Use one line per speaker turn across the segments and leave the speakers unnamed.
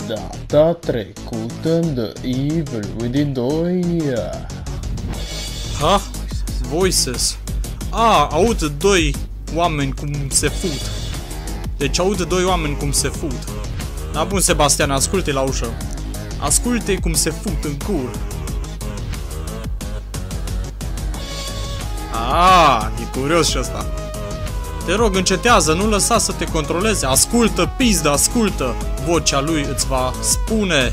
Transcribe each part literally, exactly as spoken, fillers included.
Data trecută în The Evil Within doi.
Ha? Voices. A, aud doi oameni cum se fut. Deci aud doi oameni cum se fut. Da, bun, Sebastian, asculte la ușă. Asculte cum se fut în cur. A, e curios și ăsta. Te rog, încetează, nu lăsa să te controleze. Ascultă, pizdă, ascultă. Vocea lui îți va spune.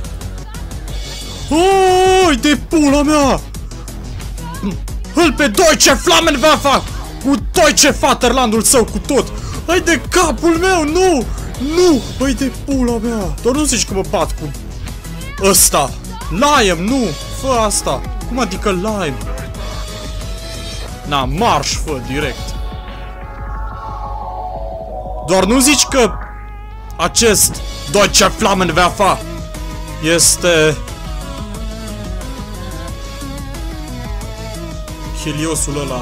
Oi, de pula mea! Îl pe Deutsche Flammenwerfer! Cu Deutsche Vaterlandul său, cu tot! Hai de capul meu, nu! Nu! Hai de pula mea! Doar nu zici că mă bat cu ăsta! Lime, nu! Fă asta! Cum adică lime? Na, marș, fă, direct! Doar nu zici că acest Deutsche Flammenwerfer este Heliosul ăla.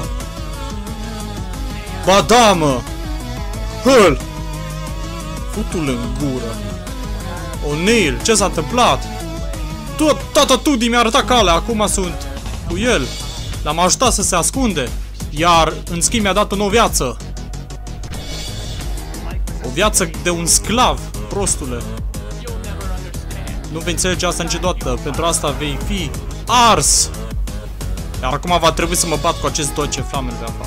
Ba da, mă! Hăl! Futul în gură. O'Neill, ce s-a întâmplat? Tot, tata Tudi mi-a arătat calea, acum sunt cu el. L-am ajutat să se ascunde, iar în schimb mi-a dat o nouă viață. O viață de un sclav, prostule. Nu vei înțelege asta niciodată, pentru asta vei fi ars. Iar acum va trebui să mă bat cu acest Deutsche Flammenwerfer.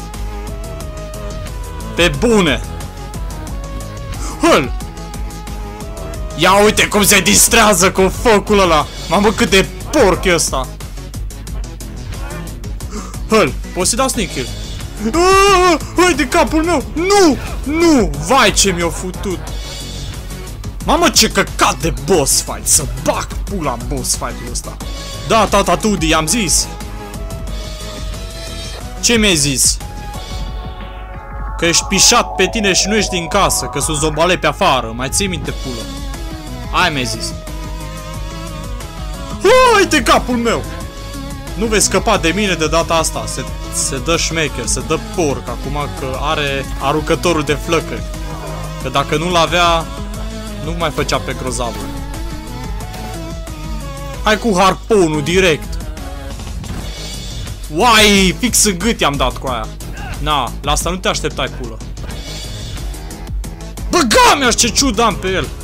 Pe bune! Hăl! Ia uite cum se distrează cu focul ăla! Mamă, cât de porc e ăsta! Hăl! Poți să dau sneak kill? Hai de capul meu! Nu! Nu! Vai ce mi-o futut! Mamă, ce căcat de boss fight! Să bag pula boss fight-ul ăsta! Da, tata Tudi, i-am zis! Ce mi-ai zis? Că ești pișat pe tine și nu ești din casă, că sunt zombale pe afară, mai ții minte, pulă. Aia mi-ai zis. Hai-te capul meu! Nu vei scăpa de mine de data asta, se, se dă șmecher, se dă porc acum că are aruncătorul de flăcări. Că dacă nu-l avea, nu mai făcea pe grozavul. Hai cu harponul direct. Uai, fix în gât i-am dat cu aia. Na, la asta nu te așteptai, pulă. Băga mea, ce ciudă am pe el.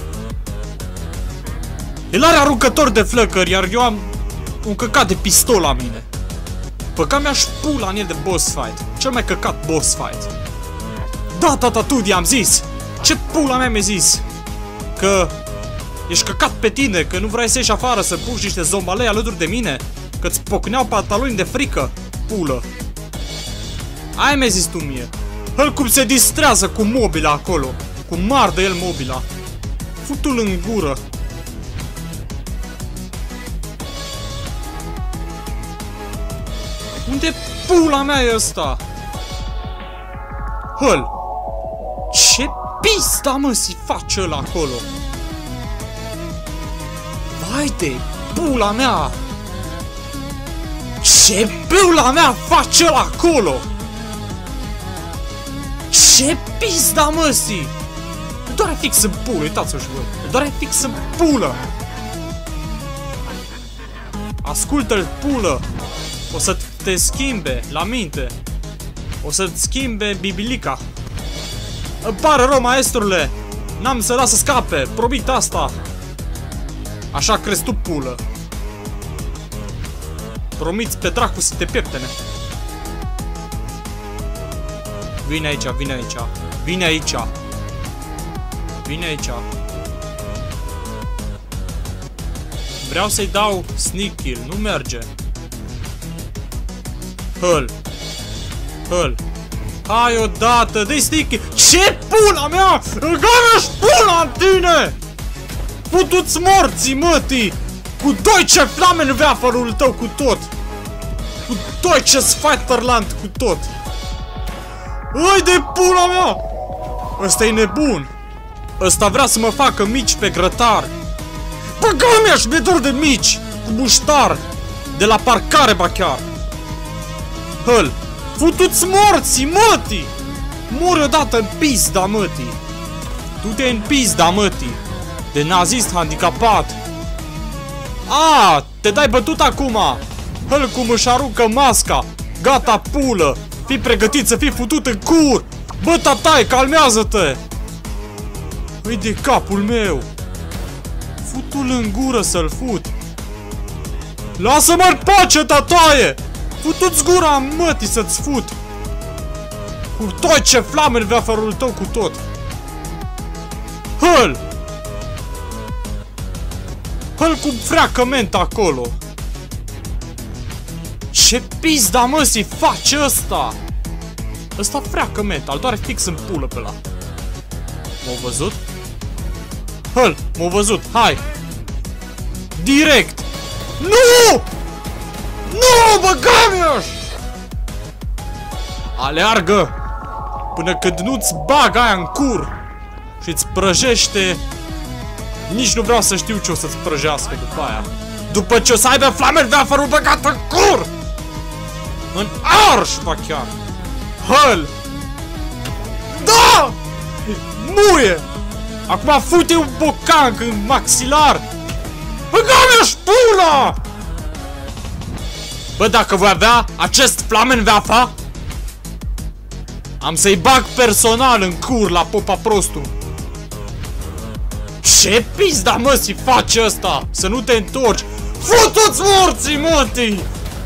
El are aruncător de flăcări, iar eu am un căcat de pistol la mine. Băga mea și pula în el de boss fight. Cel mai căcat boss fight. Da, tata Tudi, am zis. Ce pula mea mi-ai zis? Că ești căcat pe tine, că nu vrei să ieși afară să puși niște zombalei alături de mine, că-ți pocneau pantaloni de frică, pulă. Aia mi-ai zis tu mie. Hăl cum se distrează cu mobila acolo. Cum mardă el mobila. Futul în gură. Unde pula mea e ăsta? Hăl! Ce pista, mă, si face ăla acolo? Vai de pula mea! Ce pula mea face ăla acolo? Ce pizda, măsii! Îmi doare fix în pulă, uitați-o și voi. Îmi doare fix în pulă! Ascultă-l, pulă! O să te schimbe la minte. O să-ți schimbe bibilica. Îmi pare rău, maestrule! N-am să las să scape, promit asta! Așa crezi tu, pulă! Promiți pe dracu să te pieptene! Vine aici, vine aici, vine aici. Vine aici. Vreau să-i dau sneak kill, nu merge. Hăl. Hăl. Hai odată, dă-i sneak kill. Ce pula mea? Îngana-și pula în tine! Putu-ți morții, mătii! Cu Deutsche Flammenwerferul tău cu tot! Cu Deutsche Vaterland cu tot! Hai de pula mea! Ăsta e nebun! Ăsta vrea să mă facă mici pe grătar! Băga mea și mi-e dor de mici! Cu muștar! De la parcare, ba chiar! Hăl! Futu-ți morții, mătii! Mori odată în pizda, mătii! Du-te în pizda, mătii! De nazist handicapat. A, te dai bătut acum. Hăl cum își aruncă masca. Gata, pulă. Fii pregătit să fii futut în cur. Bă, tatai, calmează-te. Ui de capul meu. Futul în gură să-l fut. Lasă-mă în pace, tataie. Futu-ți gura mătii să-ți fut. Cu toi ce flameni vrea fărul tău cu tot. Hăl! Hăl cum freacă menta acolo. Ce pizda mă si face ăsta? Ăsta freacă menta, îl doare fix în pulă pe la. M-au văzut? Hăl, m-au văzut, hai! Direct! Nu! Nu, băga-mi-aș! Aleargă! Până când nu-ți bag aia în cur și îți prăjește. Nici nu vreau să știu ce o să-ți prăjească după aia. După ce o să aibă flamel de afară băgat în cur! În arș, ba chiar! Hăl! Da! Muie! Acum fute un bocanc în maxilar! Băga-mi-aș pula! Bă, dacă voi avea acest flamen veafa, am să-i bag personal în cur la popa prostul. Ce pizda mă si face ăsta? Să nu te întorci. Futu-ți morții, mătii!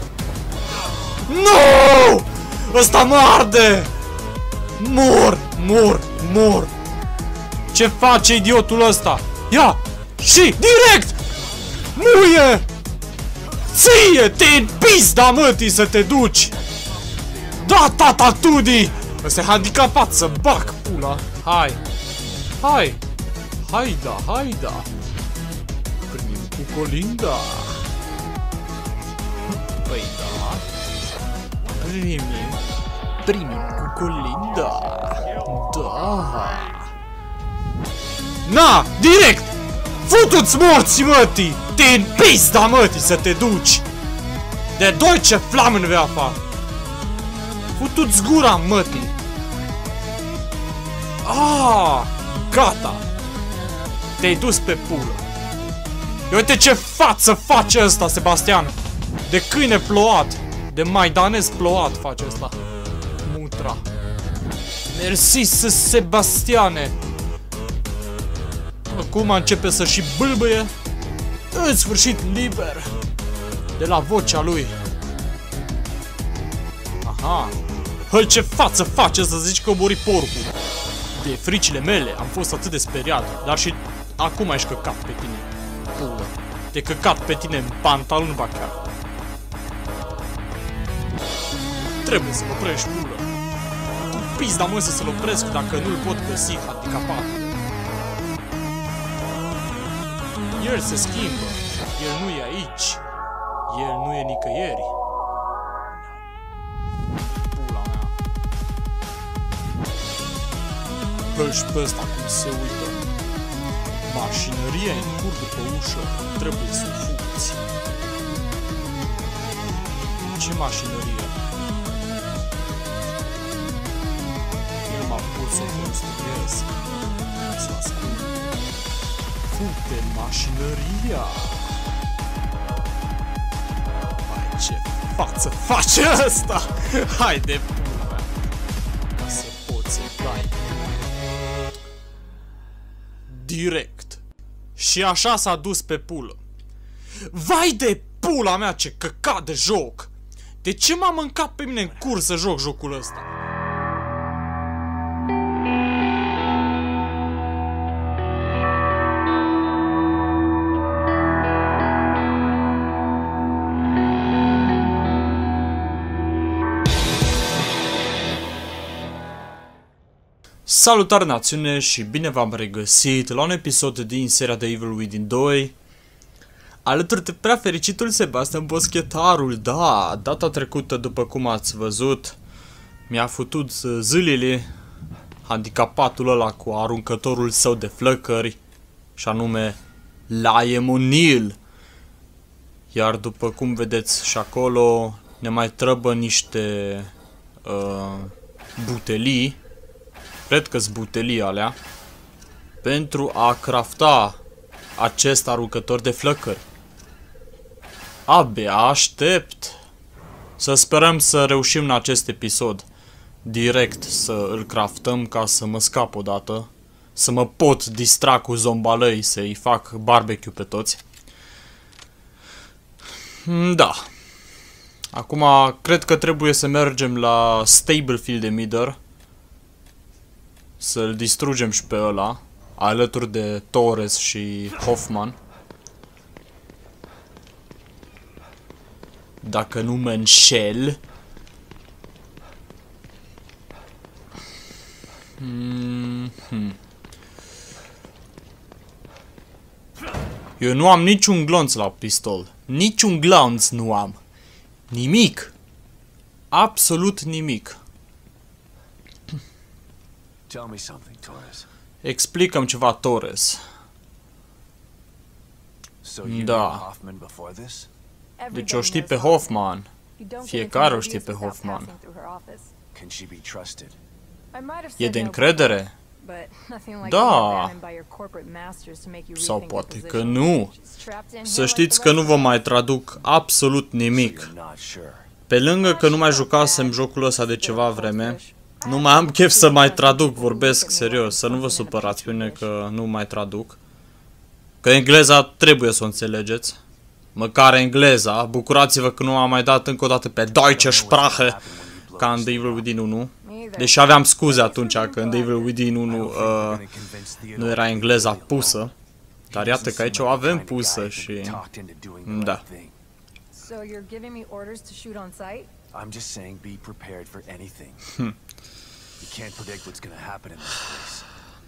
Nu! Ăsta mă arde! Mor, mor, mor! Ce face idiotul ăsta? Ia! Și direct! Muie! Ție! Te-n pizda mătii să te duci! Da, tata Tudi! Ăsta e handicapat să bag pula! Hai! Hai! Hai da, hai da! Primim cu colinda! Păi da! Primim! Primim cu colinda! Da! Na! Direct! Futu-ți morții mătii! Te-n pizda mătii să te duci! De doi ce flamen veafa! Futu-ți gura mătii! Ah, gata! Te-ai dus pe pulă! Ia uite ce față face ăsta, Sebastian! De câine plouat! De maidanez plouat face ăsta! Mutra! Mersi, Sebastiane! Acum începe să și bâlbâie. În sfârșit liber. De la vocea lui. Aha. Hăl, ce față face să zici că mori porcul. De fricile mele am fost atât de speriat. Dar și acum ești căcat pe tine. Pulă. Te căcat pe tine în pantaloni, ba chiar. Trebuie să-l oprești, pulă. Cu pizda mă să-l opresc dacă nu-l pot găsi handicapat. El se schimbă. El nu e aici. El nu e nicăieri. Pula mea. Hăși pe ăsta cum se uită. Mașinăria în cur după ușă. Trebuie să o fuți. Ce mașinărie? El m-a pus să o construiesc. Să ascult. Fute mașinăria! Hai, ce față face ăsta! Hai de pula mea! Ca să poți să dai direct! Și așa s-a dus pe pulă. Vai de pula mea, ce căcat de joc! De ce m-a mâncat pe mine în cur să joc jocul ăsta? Salutare națiune și bine v-am regăsit la un episod din seria de Evil Within doi. Alături de prea fericitul Sebastian Boschetarul. Da, data trecută, după cum ați văzut, mi-a futut zâlile handicapatul ăla cu aruncătorul său de flăcări, și anume Liam O'Neill. Iar după cum vedeți și acolo, ne mai trebuie niște uh, butelii. Cred că-s butelii alea. Pentru a crafta acest aruncător de flăcări. Abia aștept. Să sperăm să reușim în acest episod direct să îl craftăm ca să mă scap odată. Să mă pot distra cu zombalăi, să-i fac barbecue pe toți. Da. Acum cred că trebuie să mergem la Stable de Emitter. Să-l distrugem și pe ăla, alături de Torres și Hoffman. Dacă nu mă înșel. Mm-hmm. Eu nu am niciun glonț la pistol. Niciun glonț nu am. Nimic. Absolut nimic.
Tell me something, Torres.
Explică-mi ceva, Torres.
So you
Da.
knew Hoffman before this?
Deci o știi pe Hoffman. Fiecare o știe pe Hoffman.
Can she be trusted?
E de încredere? Da. Sau poate că nu. Să știți că nu vă mai traduc absolut nimic.
You're not sure.
Pe lângă că nu mai jucasem jocul ăsta de ceva vreme, nu mai am chef să mai traduc, vorbesc serios, să nu vă supărați pe mine că nu mai traduc. Că engleza trebuie să o înțelegeți. Măcar engleza, bucurați-vă că nu am mai dat încă o dată pe Deutsche Sprache ca în The Evil Within unu. Deși aveam scuze atunci că în The Evil Within unu uh, nu era engleza pusă. Dar iată că aici o avem pusă și... Da.
So you're giving me orders to shoot on site?
I'm just saying be prepared for anything. You can't predict what's gonna happen in this place.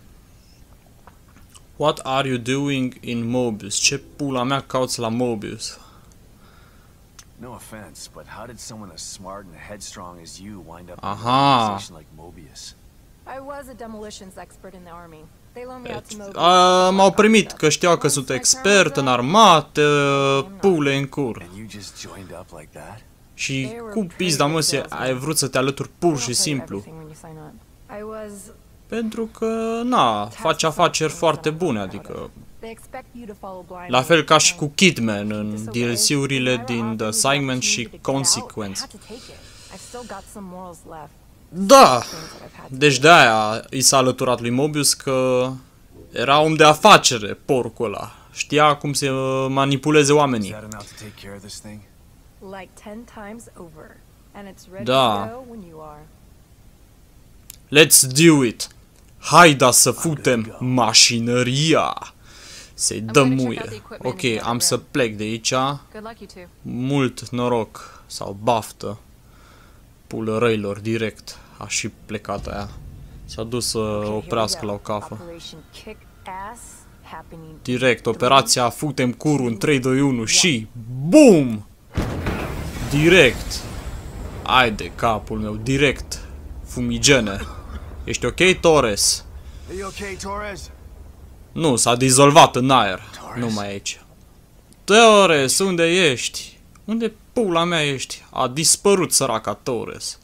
What are you doing in Mobius? Ce pula mea cauți la Mobius?
No offense, but how did someone as smart and headstrong as you wind up in
Aha.
an organization like Mobius?
I was a demolitions expert in the army. They loaned me out to Mobius.
A, m-au primit că știau că sunt expert în armată, pule în cur.
And you just joined up like that?
Și cu pizda măsie ai vrut să te alături pur și simplu.
I was
Pentru că, na, faci afaceri foarte bune, adică...
They expect you to follow blind.
La fel ca și cu Kidman în D L C-urile din The Assignment și Consequence.
I've still got some morals left.
Da! Deci de-aia i s-a alăturat lui Mobius că era om de afacere, porcul ăla. Știa cum să manipuleze
Is
oamenii.
that enough to take care of this thing?
Like ten times over. And it's ready
Da.
to go when you are.
Let's do it! Haida să futem mașinăria! Să-i dăm muie. Ok, am să plec de aici.
Good luck, you two.
Mult noroc sau baftă. Pulă răilor, direct. A și plecat aia. S-a dus să oprească la o cafă.
Operation Kick Ass happening.
Direct, operația futem curul în trei, doi, unu și BOOM! Direct. Ai de capul meu, direct. Fumigene. Ești ok, Torres?
Are you okay, Torres?
Nu, s-a dizolvat în aer. Nu mai e aici. Torres, unde ești? Unde pula mea ești? A dispărut săraca Torres.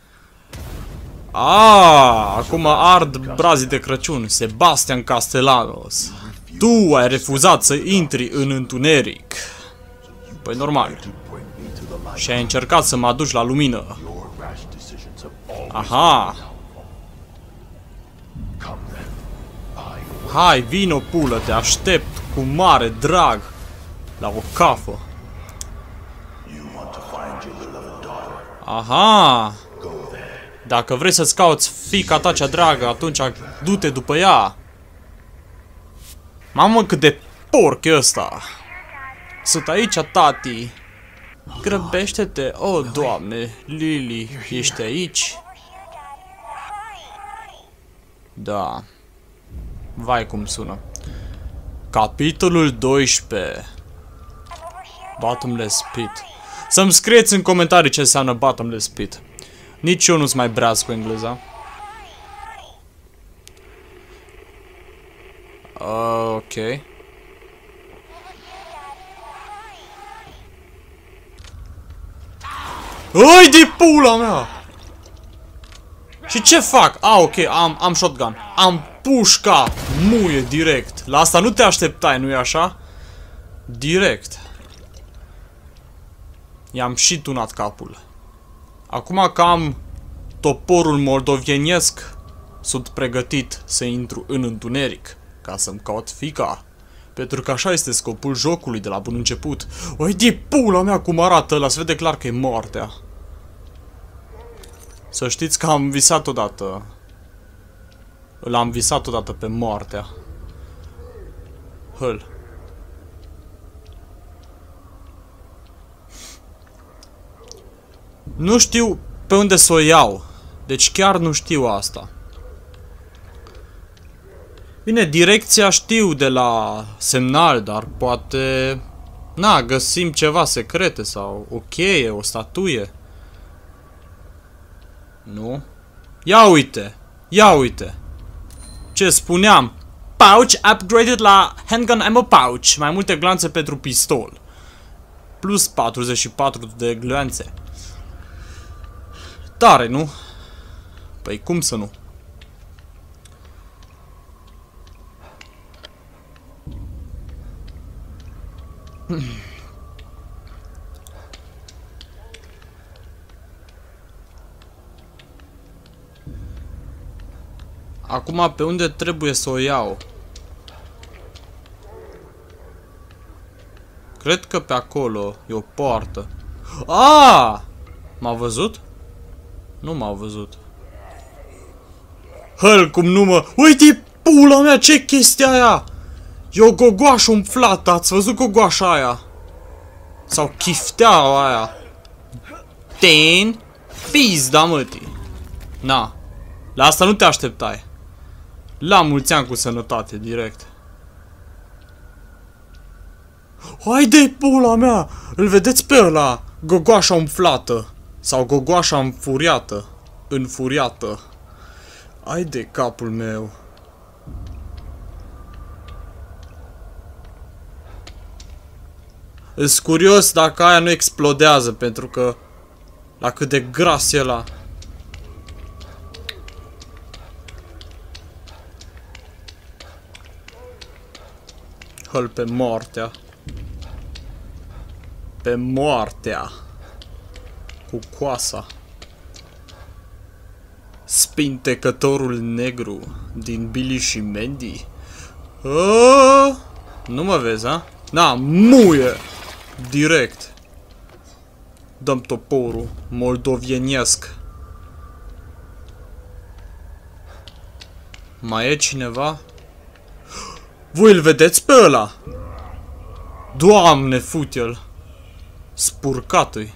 Ah, acum ard brazii de Crăciun. Sebastian Castellanos. Tu ai refuzat să intri în întuneric. Păi normal. Și ai încercat să mă aduci la lumină. Aha. Hai, vino, pulă, te aștept cu mare drag la o cafă. Aha. Dacă vrei să-ți cauți fiica ta cea dragă, atunci du-te după ea. Mamă, cât de porc e ăsta. Sunt aici, tati. Grăbește-te. Oh, Doamne, Lily, ești aici? Da. Vai cum sună. Capitolul doisprezece. Bottomless Pit. Să-mi scrieți în comentarii ce înseamnă Bottomless Pit. Nici eu nu-s mai breaz cu engleza. Uh, ok. Ui, de pula mea! Și ce fac? Ah, ok, am, am shotgun. Am pușca! Muie, direct. La asta nu te așteptai, nu-i așa? Direct. I-am și tunat capul. Acum că am toporul moldovienesc, sunt pregătit să intru în întuneric ca să-mi caut fica. Pentru că așa este scopul jocului de la bun început. Oi, de pula mea cum arată ăla, se vede clar că e moartea. Să știți că am visat odată. L-am visat odată pe moartea. Hăl. Nu știu pe unde să o iau. Deci chiar nu știu asta. Bine, direcția știu de la semnal, dar poate... Na, găsim ceva secrete sau o cheie, o statuie. Nu? Ia uite! Ia uite! Ce spuneam? Pouch upgraded la handgun ammo pouch. Mai multe glanțe pentru pistol. Plus patruzeci și patru de glanțe. Tare, nu? Păi cum să nu? Acum pe unde trebuie să o iau? Cred că pe acolo e o poartă. Ah! M-a văzut? Nu m-a văzut. Hăl, cum nu mă... Uite, pula mea, ce chestia aia? E o gogoașă umflată, ați văzut gogoașa aia? Sau chifteaua aia? Ten? Pizda, mătii. Na. La asta nu te așteptai. La mulți ani cu sănătate, direct. Haide, pula mea! Îl vedeți pe ăla? Gogoașa umflată. Sau gogoașa înfuriată. Înfuriată. Ai de capul meu. Îs curios dacă aia nu explodează, pentru că la cât de gras e ăla. Hăl pe moartea. Pe moartea. Cu coasa. Spintecătorul negru din Billy și Mandy. Aaaa! Nu mă vezi, a? Na, muie! Direct. Dăm toporul moldovienesc. Mai e cineva? Voi îl vedeți pe ăla? Doamne, fut el. Spurcat-i.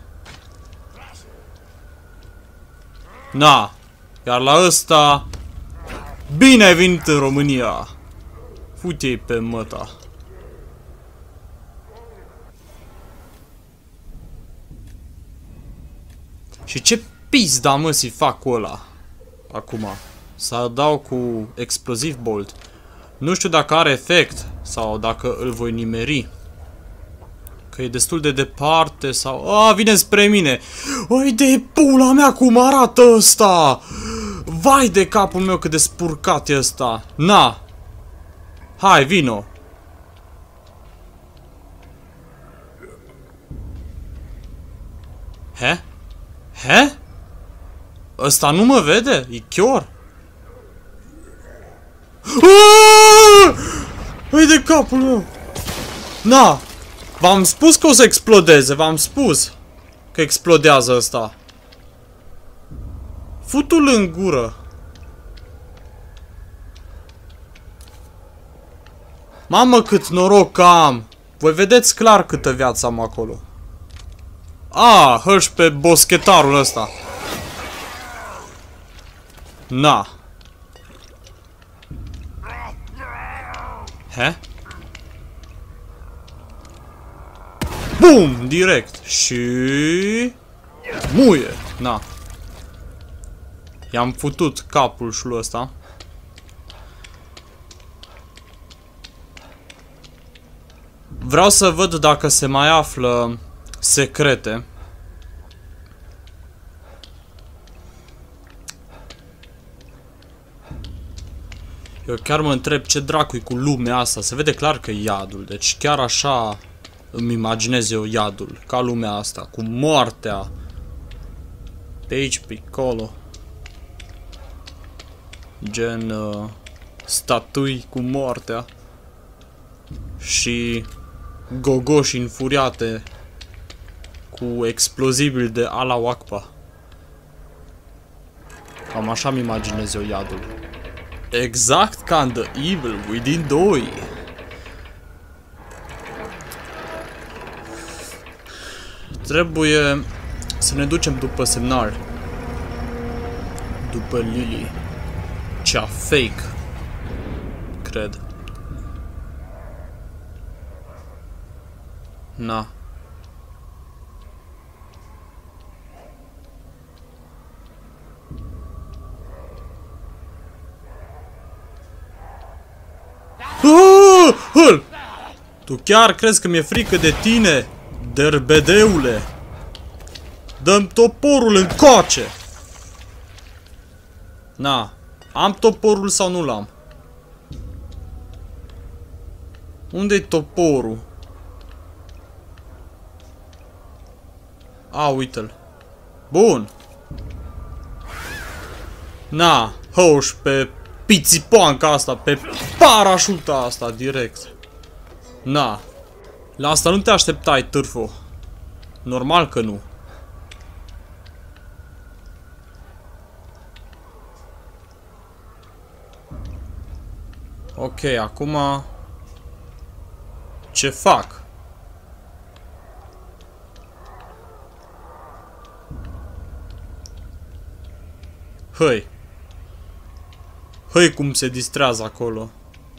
Na, iar la ăsta... Bine ai venit în România. Fute-i pe măta. Și ce pizda, mă, să-i fac cu ăla? Acum. Să dau cu exploziv bolt. Nu știu dacă are efect sau dacă îl voi nimeri. Că e destul de departe sau... A, vine spre mine! Oi de pula mea cum arată ăsta! Vai de capul meu cât de spurcat e ăsta! Na! Hai, vino! He? He? Ăsta nu mă vede? E chior? Oi de capul meu! Na! V-am spus că o să explodeze, v-am spus că explodează ăsta. Futul în gură. Mamă, cât noroc am! Voi vedeți clar câtă viață am acolo. A, hălș pe boschetarul ăsta. Na. He? Bum! Direct. Și... Muie! Na. I-am futut capul șul ăsta. Vreau să văd dacă se mai află secrete. Eu chiar mă întreb ce dracu-i cu lumea asta. Se vede clar că e iadul. Deci chiar așa îmi imaginez eu iadul. Ca lumea asta. Cu moartea. Pe aici, pe acolo. Gen uh, statui cu moartea. Și gogoși înfuriate cu explozibil de Allahu Akbar. Cam așa mi imaginez eu iadul. Exact ca în The Evil Within doi. Trebuie să ne ducem după semnal. După Lily. Cea fake. Cred. Na. Oh, hăl! Tu chiar crezi că mi-e frică de tine, derbedeule? Dă-mi toporul încoace! Na, am toporul sau nu l-am? Unde-i toporul? A, uite-l. Bun. Na, hoș pe pițipoanca asta, pe parașuta asta, direct. Na. La asta nu te așteptai, târfo. Normal că nu. Ok, acum... Ce fac? Hăi. Hăi cum se distrează acolo.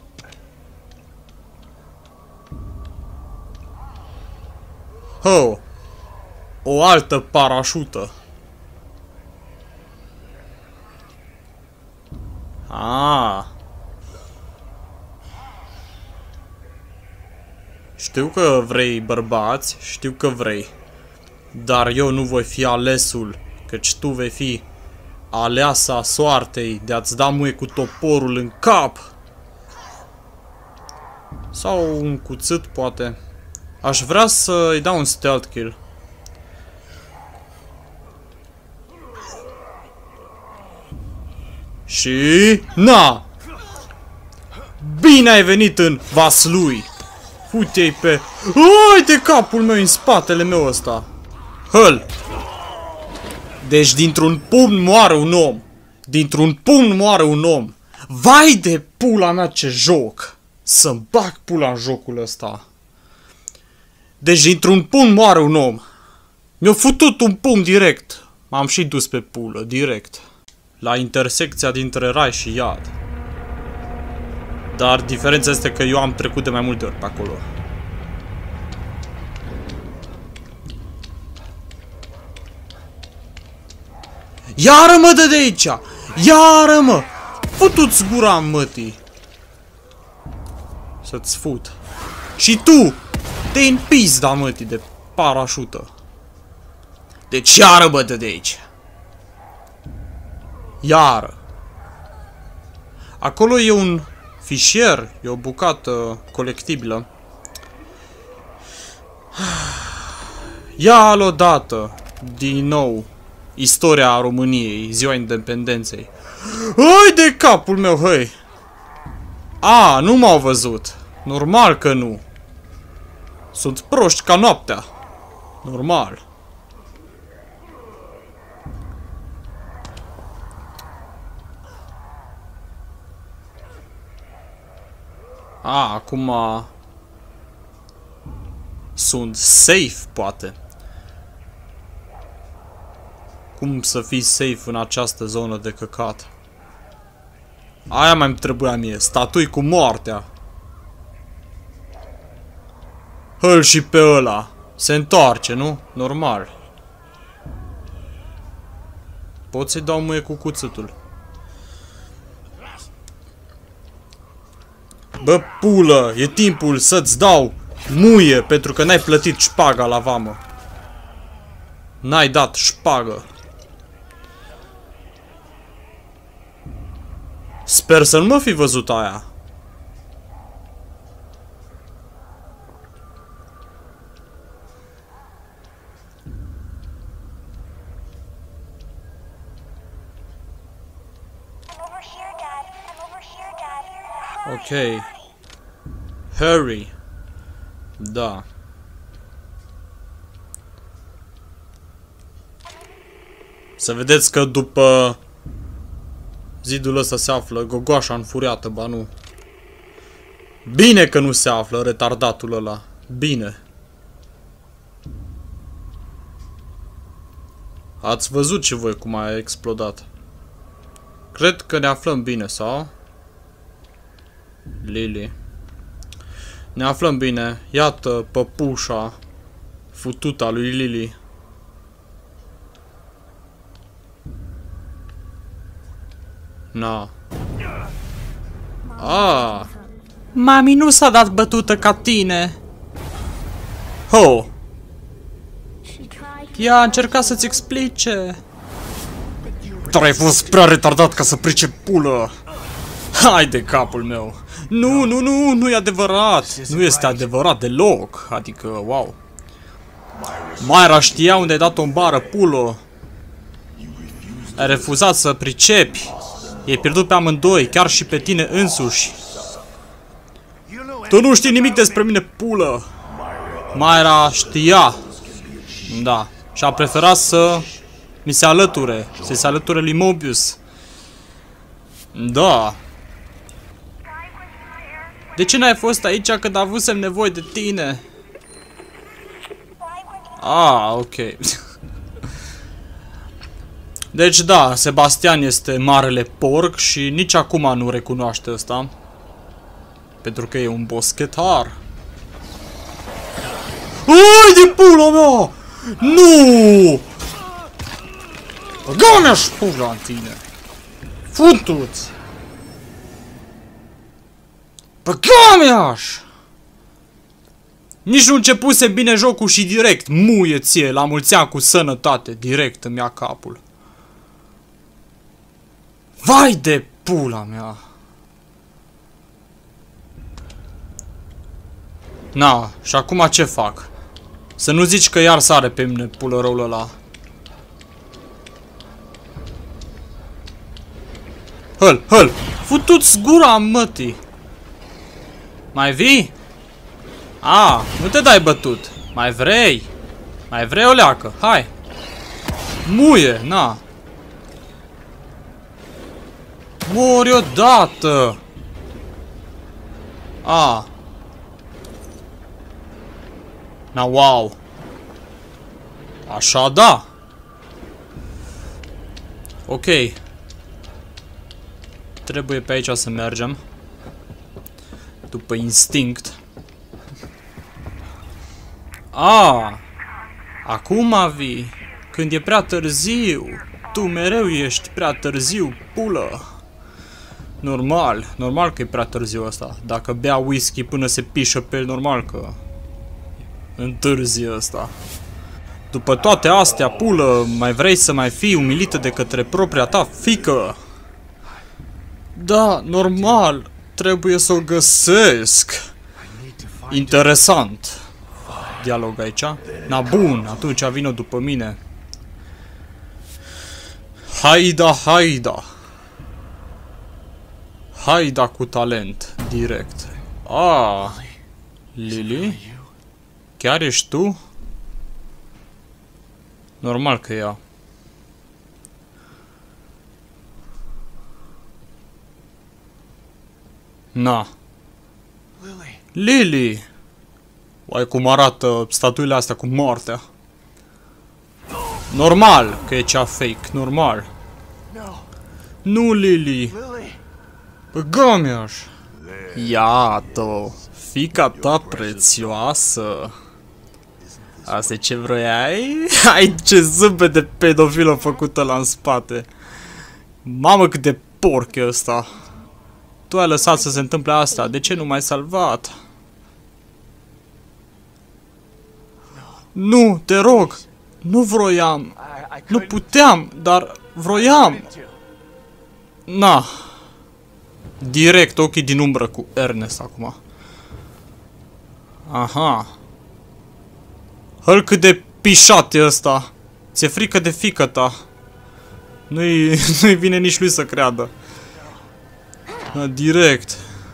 Hă. O altă parașută. Ah. Știu că vrei bărbați, știu că vrei. Dar eu nu voi fi alesul, căci tu vei fi aleasa soartei de a-ți da muie cu toporul în cap. Sau un cuțit, poate. Aș vrea să-i dau un stealth kill. Și... Na! Bine ai venit în Vaslui! Fute-i pe... Uai de capul meu în spatele meu ăsta! Hăl! Deci dintr-un pumn moare un om. Dintr-un pumn moare un om. Vai de pula mea ce joc! Să-mi bag pula în jocul ăsta. Deci dintr-un pumn moare un om. Mi-a futut un pumn direct. M-am și dus pe pulă, direct. La intersecția dintre rai și iad. Dar diferența este că eu am trecut de mai multe ori pe acolo. Iară mă dă de aici! Iară mă! Futu-ți gura, mătii! Să-ți fut. Și tu! Te-i în pizda, mătii, de parașută. Deci iară mă dă de aici! Iară! Acolo e un fișier, e o bucată colectibilă. Ia-l odată, din nou, istoria României, ziua independenței. Hai de capul meu, hăi! A, nu m-au văzut. Normal că nu. Sunt proști ca noaptea. Normal. A, acum sunt safe, poate. Cum să fii safe în această zonă de căcat? Aia mai-mi trebuia mie, statui cu moartea. Hăl și pe ăla. Se întoarce, nu? Normal. Pot să-i dau muie cu cuțitul. Bă, pulă, e timpul să-ți dau muie pentru că n-ai plătit șpaga la vamă. N-ai dat șpagă. Sper să nu mă fi văzut aia. Ok. Hurry. Da. Să vedeți că după zidul ăsta se află gogoașa înfuriată, ba nu. Bine că nu se află retardatul ăla. Bine. Ați văzut și voi cum a explodat. Cred că ne aflăm bine, sau? Lily. Ne aflăm bine. Iată păpușa fututa lui Lily. Na. Ah. Mami nu s-a dat bătută ca tine. Ho. Ea a încercat să-ți explice. Dar ai fost prea retardat ca să pricep pulă. Hai de capul meu. Nu, nu, nu, nu e adevărat. Nu este adevărat deloc. Adică, wow. Mayra știa unde ai dat-o în bară, pulă. Ai refuzat să pricepi. I-ai pierdut pe amândoi, chiar și pe tine însuși. Tu nu știi nimic despre mine, pulă. Mayra știa. Da. Și a preferat să mi se alăture. Să se alăture lui Mobius. Da. De ce n-ai fost aici când avusem nevoie de tine? Ah, ok. Deci da, Sebastian este marele porc și nici acum nu recunoaște ăsta. Pentru că e un boschetar. Ui, de pula mea! Nu! Băga mea și pula în tine! Futu-ți! Băga mea-și! Nici nu începuse bine jocul și direct, muie ție, la mulți ani cu sănătate, direct îmi ia capul. Vai de pula mea! Na, și acum ce fac? Să nu zici că iar sare pe mine pulărăul ăla. Hăl, hăl! Futu-ți gura, mătii! Mai vii? A, nu te dai bătut. Mai vrei? Mai vrei o leacă? Hai! Muie, na! Mori odată! A! Na, wow! Așa da! Ok. Trebuie pe aici să mergem. După instinct. A! Acum vii. Când e prea târziu. Tu mereu ești prea târziu, pulă. Normal. Normal că e prea târziu asta. Dacă bea whisky până se pișă pe el, normal că întârzi ăsta. După toate astea, pulă, mai vrei să mai fii umilită de către propria ta fiică? Da, normal. Trebuie să o găsesc. Interesant. Dialog aici. Na bun, atunci vină după mine. Haida, haida. Haida cu talent, direct. Ah, Lily? Chiar ești tu? Normal că ea. Na. Lily! Uai cum arată statuile astea cu moartea. Normal că e cea fake, normal. Nu, Lily. Băga-mi-aș. Iată, fiica ta prețioasă. Asta e ce vroiai? Ai, ce zâmbet de pedofilă făcută la în spate. Mamă, cât de porc e ăsta. Tu ai lăsat să se întâmple asta, de ce nu m-ai salvat? Nu, te rog. Nu vroiam. Nu puteam, dar vroiam. Na. Direct ochii din umbră cu Ernest acum. Aha. Hăl cât de pișat e ăsta. Ți-e frică de fiică ta. Nu-i nu-i vine nici lui să creadă. Da, direct.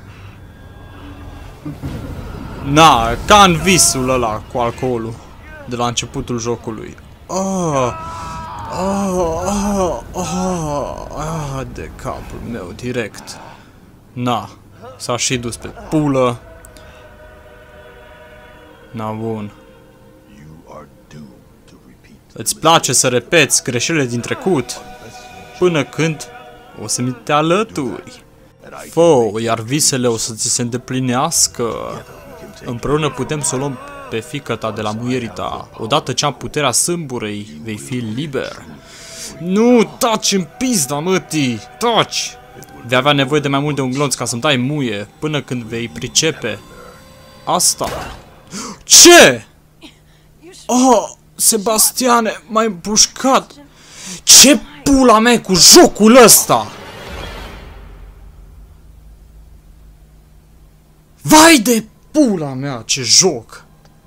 Na, ca în visul ăla cu alcoolul. De la începutul jocului. Oh, oh, oh, oh, oh, de capul meu, direct. Na, s-a și dus pe pulă. Na, bun. Îți place să repeți greșelile din trecut, până când o să mi te alături. Fă, iar visele o să ți se îndeplinească. Împreună putem să o luăm pe fiică ta de la muierii ta. Odată ce am puterea sâmburei, vei fi liber. Nu, taci în pizda, mătii, taci! Vei avea nevoie de mai mult de un glonț ca să-mi dai muie, până când vei pricepe asta. Ce? Oh, Sebastiane, m-ai împușcat. Ce pula mea cu jocul ăsta? Vai de pula mea, ce joc!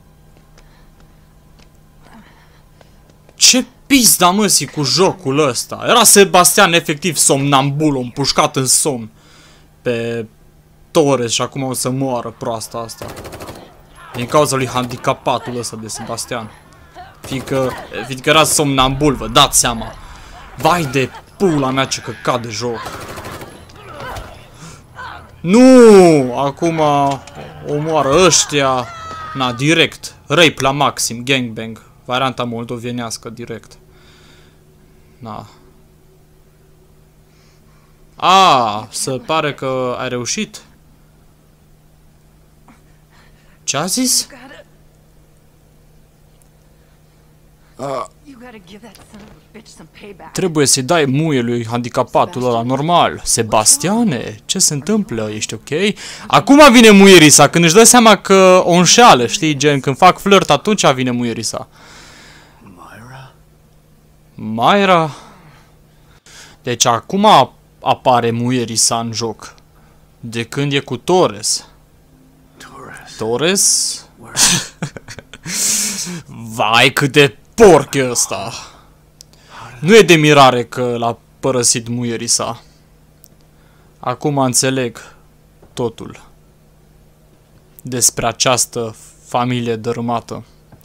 Ce pizda măsii cu jocul ăsta? Era Sebastian efectiv somnambul, împușcat în somn pe Torres și acum o să moară proasta asta. Din cauza lui handicapatul ăsta de Sebastian. Fiindcă, fiindcă era somnambul, vă dați seama. Vai de pula mea, ce căcat de joc. Nu! Acum omoară ăștia. Na, direct. Rape la maxim, gangbang. Varianta moldovienească, direct. Na. A, se pare că ai reușit. Ce a zis? Uh, trebuie să-i dai muie lui handicapatul ăla normal. Sebastiane, ce se întâmplă? Ești ok? Acum vine muierisa, când își dă seama că o înșeală, știi? Gen, când fac flirt, atunci vine muierisa.
Myra?
Myra? Deci acum apare muierisa în joc. De când e cu Torres.
Torres?
Torres? Vai, cât de porc e ăsta! Nu e de mirare că l-a părăsit muierisa. Acum înțeleg totul despre această familie dărâmată.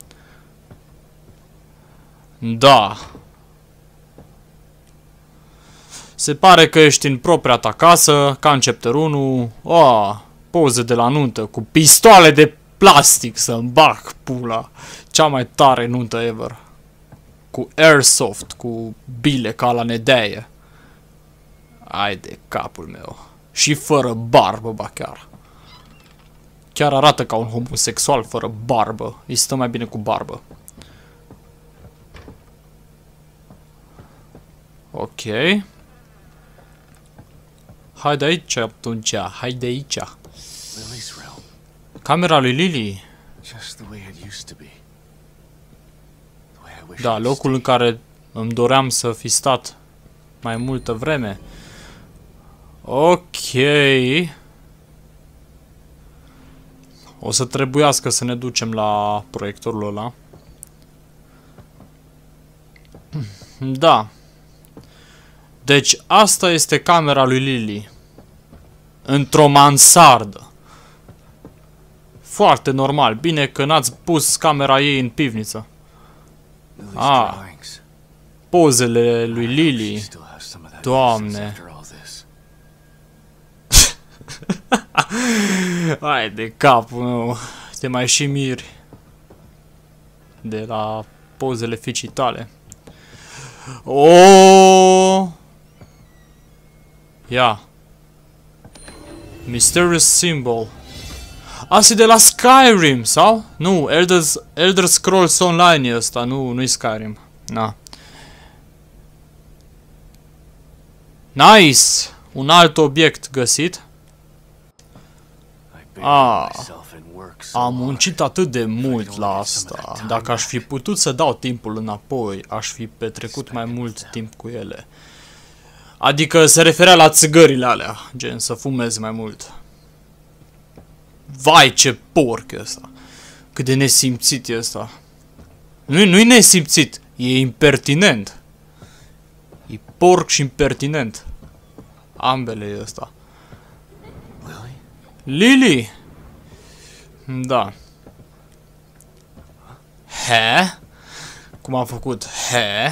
Da. Se pare că ești în propria ta casă, ca în chapter unu. Oh, poze de la nuntă cu pistoale de plastic să-mi bag pula. Cea mai tare nuntă ever. Cu airsoft, cu bile ca la nedeie. Ai de capul meu. Și fără barbă, ba chiar. Chiar arată ca un homosexual fără barbă. Îi stă mai bine cu barbă. Ok. Haide aici atunci. Haide aici. Camera lui Lily. Da, locul în care îmi doream să fi stat mai multă vreme. Ok. O să trebuiască să ne ducem la proiectorul ăla. Da. Deci asta este camera lui Lily. Într-o mansardă. Foarte normal. Bine că n-ați pus camera ei în pivniță. Ah. Pozele lui Lily. Doamne. Hai de capul meu. Te mai și miri de la pozele fiicii tale. Oh! Ia. Mysterious symbol. Asta e de la Skyrim, sau? Nu, Elder, Elder Scrolls Online e ăsta, nu, nu-i Skyrim. Na. Nice! Un alt obiect găsit. Ah, am muncit atât de mult la asta. Dacă aș fi putut să dau timpul înapoi, aș fi petrecut mai mult timp cu ele. Adică se referea la țigările alea, gen să fumezi mai mult. Vai, ce porc e ăsta. Cât de nesimțit e ăsta. Nu, nu-i nesimțit, e impertinent. E porc și impertinent. Ambele e ăsta. Lily? Da. He? Cum am făcut? He?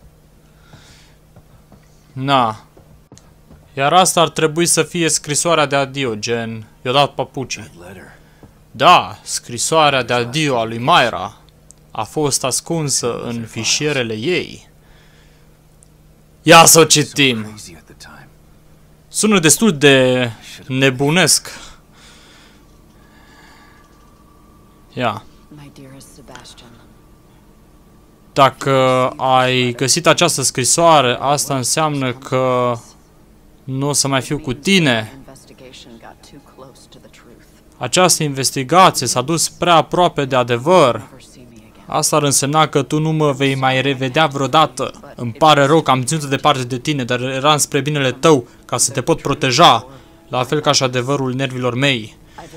Na. Iar asta ar trebui să fie scrisoarea de adio, gen, i-a dat papucii. Da, scrisoarea de adio a lui Myra a fost ascunsă în fișierele ei. Ia să o citim. Sună destul de nebunesc. Ia. Dacă ai găsit această scrisoare, asta înseamnă că nu o să mai fiu cu tine. Această investigație s-a dus prea aproape de adevăr. Asta ar însemna că tu nu mă vei mai revedea vreodată. Îmi pare rău că am ținut departe de tine, dar eram spre binele tău, ca să te pot proteja, la fel ca și adevărul nervilor mei.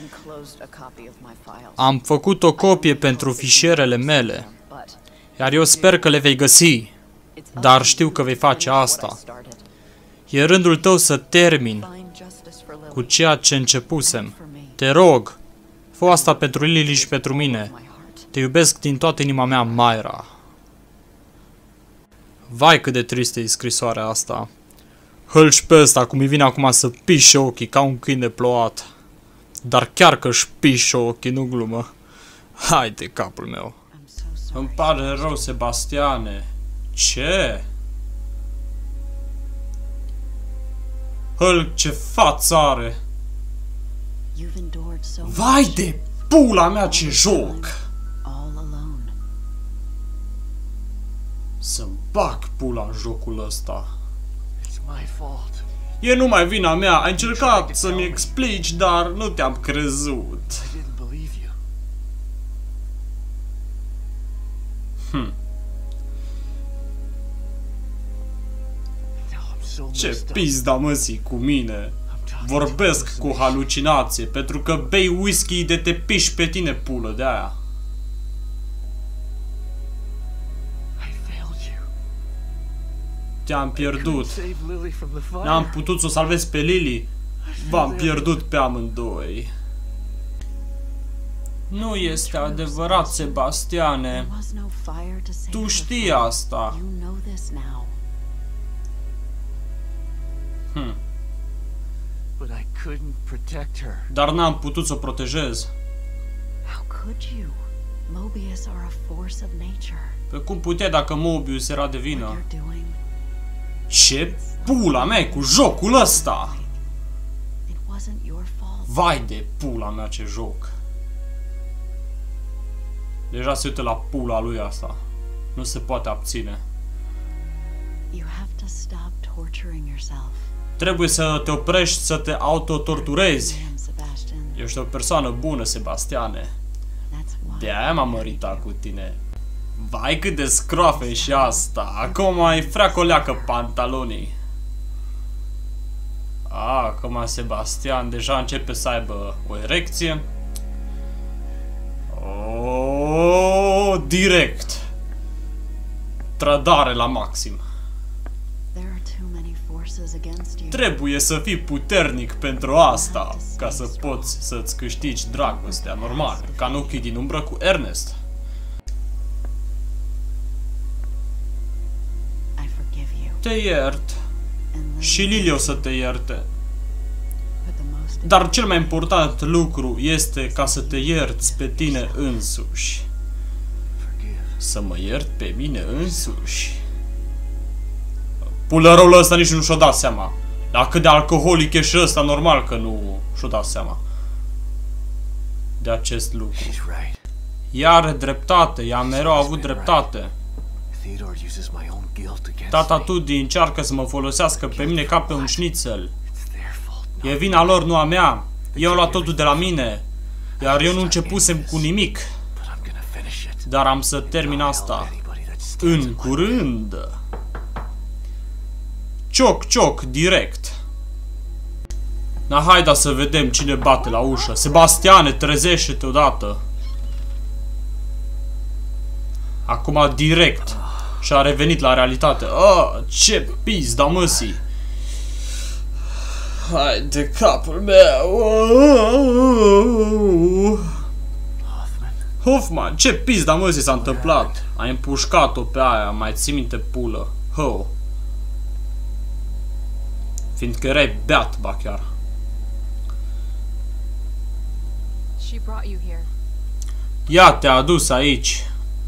Am făcut o copie pentru fișierele mele, iar eu sper că le vei găsi, dar știu că vei face asta. E rândul tău să termin cu ceea ce începusem. Te rog, fă asta pentru Lily și pentru mine. Te iubesc din toată inima mea, Myra. Vai, cât de tristă e scrisoarea asta. Hălși pe ăsta, cum îi vine acum să pișe ochii ca un câine plouat. Dar chiar că își pișe ochii, nu glumă. Hai de capul meu. Îmi pare rău, Sebastiane. Ce? Hăl, ce față are! Vai de pula mea, ce joc! Să-mi bag pula în jocul ăsta. E numai vina mea. Ai încercat să-mi explici, dar nu te-am crezut. Hm. Ce pizda măsii cu mine. Vorbesc cu halucinație, pentru că bei whisky de te piși pe tine, pulă, de aia. Te-am pierdut. N-am putut să o salvez pe Lily. V-am pierdut pe amândoi. Nu este adevărat, Sebastiane. Tu știi asta. Hm. Dar n-am putut să o protejez. Pe cum puteai dacă Mobius era de vină? Ce pula mea cu jocul ăsta? Vai de pula mea, ce joc. Deja se uită la pula lui asta. Nu se poate abține. Trebuie să te oprești să te autotorturezi. Ești o persoană bună, Sebastiane. De aia m-am măritat cu tine. Vai, cât de scroafe e și asta. Acum mai freacoleacă pantalonii. A, acum Sebastian deja începe să aibă o erecție. O, direct. Trădare la maxim. Trebuie să fii puternic pentru asta, ca să poți să-ți câștigi dragostea normal, ca în Ochii din umbră cu Ernest. Te iert. Și Lily o să te ierte. Dar cel mai important lucru este ca să te ierți pe tine însuși. Să mă iert pe mine însuși. Pulărul ăsta nici nu și-o dat seama. Dar cât de alcoholic e și ăsta, normal că nu și-o dat seama de acest lucru. Ea are dreptate, ea mereu a avut dreptate. Tata Tudi încearcă să mă folosească pe mine ca pe un șnițel. E vina lor, nu a mea. Eu am luat totul de la mine. Iar eu nu începusem cu nimic. Dar am să termin asta în curând. Cioc, cioc, direct. Na, haida să vedem cine bate la ușă. Sebastiane, trezește-te odată. Acum direct. Și-a revenit la realitate. Oh, ce pizda măsii. Hai de capul meu.
Hoffman.
Hoffman, ce pizda măsii s-a întâmplat? Ai împușcat-o pe aia, mai ții minte pulă. Ho. Fiindcă erai beat, ba chiar.
She brought you here.
Ea te-a adus aici.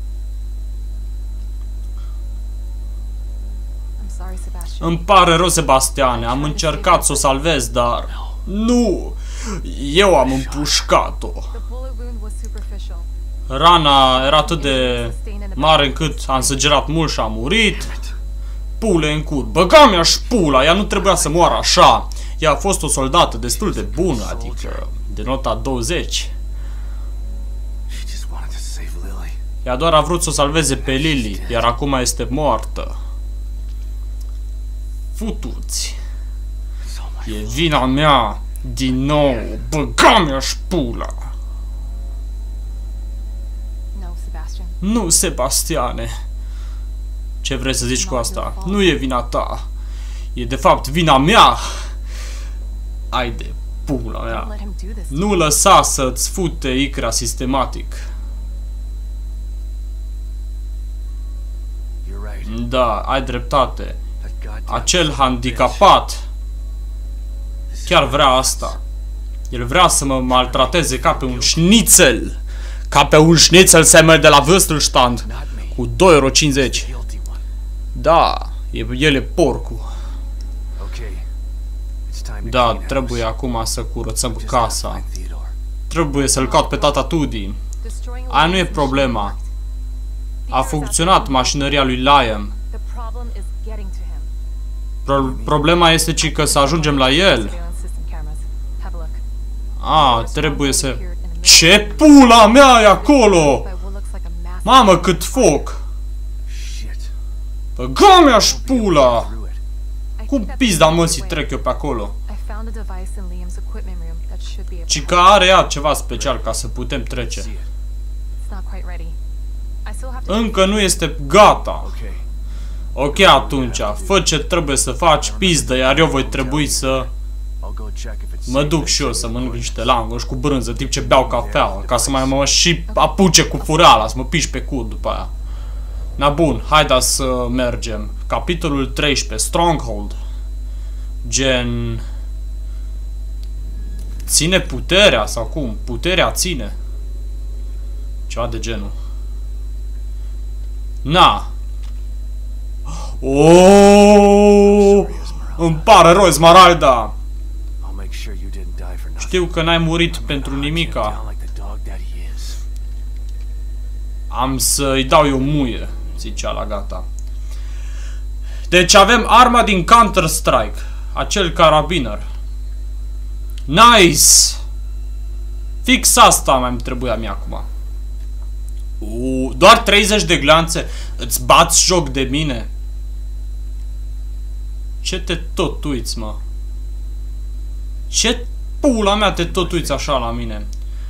I'm sorry, Sebastian.
Îmi pare rău, Sebastiane, am încercat să o salvez, dar... Nu! Eu am împușcat-o.
The bullet wound was superficial.
Rana era atât de mare încât a însăgerat mult și a murit. Pule în cur. Băga mea și pula, ea nu trebuia să moară așa. Ea a fost o soldată destul de bună, adică de nota douăzeci.
She just wanted to save Lily.
Ea doar a vrut să o salveze pe Lily, iar acum este moartă. Futuți.
So much.
E vina mea, din nou, băga mea și pula.
No, Sebastian.
Nu, Sebastiane. Ce vrei să zici cu asta? Nu e vina ta. E de fapt vina mea. Ai de pula
Don't
mea.
let him do this.
Nu lăsa să-ți fute icra sistematic.
You're right.
Da, ai dreptate.
That goddamn
Acel handicapat chiar vrea asta. El vrea să mă maltrateze ca pe un șnițel. Ca pe un șnițel semer de la Würstelstand.
Not me.
Cu doi euro cincizeci.
Guilty one.
Da, e, el e porcul.
Okay. It's time to
Da,
clean house.
trebuie acum să curățăm
Just gotta
casa.
find Theodore.
Trebuie să-l caut pe tata Tudi.
Destroying
Aia nu e
Liam's
problema.
machine worked.
A funcționat mașinăria lui Liam.
The problem is getting to him.
Pro problema este ci că să ajungem la el.
Surveillance system cameras. Have a look.
A, trebuie să... Ce pula mea e acolo?
By what looks like a massive-
Mamă, cât foc!
Shit.
Băga mea-și pula!
Through it.
I think
Cum
that's
pizda
the
măsii
way.
trec eu pe acolo?
I found a device in Liam's equipment room that should be able
Ci
to
că are ea ceva special ca să putem
See
trece.
it.
It's not quite ready. I still have to
Încă nu este gata.
Okay.
Ok, atunci, fă ce trebuie să faci, pizdă, iar eu voi trebui să
I'll go check if it's
mă
safe
duc
and
și eu
see
să
the
mănânc
bush.
niște langoși cu brânză, timp ce beau cafea, ca să mai mă și apuce cu fureala, să mă piși pe cur după aia. Na bun, haida să mergem. Capitolul treisprezece, Stronghold. Gen... Ține puterea, sau cum? Puterea ține. Ceva de genul. Na. Oh! Îmi pare rău, Esmeralda.
I'll make sure you didn't die for nothing.
Știu că n-ai murit pentru
Hunt him
nimica.
down like the dog that he is.
Am să-i dau eu muie, zicea la gata. Deci avem arma din Counter-Strike. Acel carabiner. Nice! Fix asta mai trebuia mie acum. Uuu, doar treizeci de glanțe. Îți bați joc de mine? Ce te tot uiți, mă? Ce pula mea te tot uiți așa la mine?